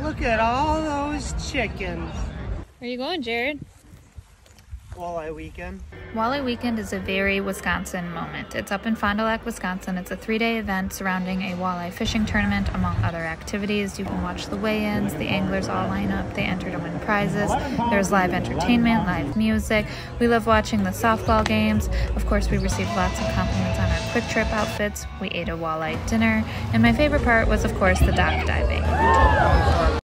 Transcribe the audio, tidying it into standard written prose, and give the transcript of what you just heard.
Look at all those chickens. Where are you going, Jared? Walley Weekend. Walley Weekend is a very Wisconsin moment. It's up in Fond Du Lac, Wisconsin. It's a 3-day event surrounding a walleye fishing tournament, among other activities. You can watch the weigh-ins. The anglers all line up. They enter to win prizes. There's live entertainment, live music. We love watching the softball games. Of course, we received lots of compliments on our Kwik trip outfits. We ate a walleye dinner. And my favorite part was, of course, the dock diving.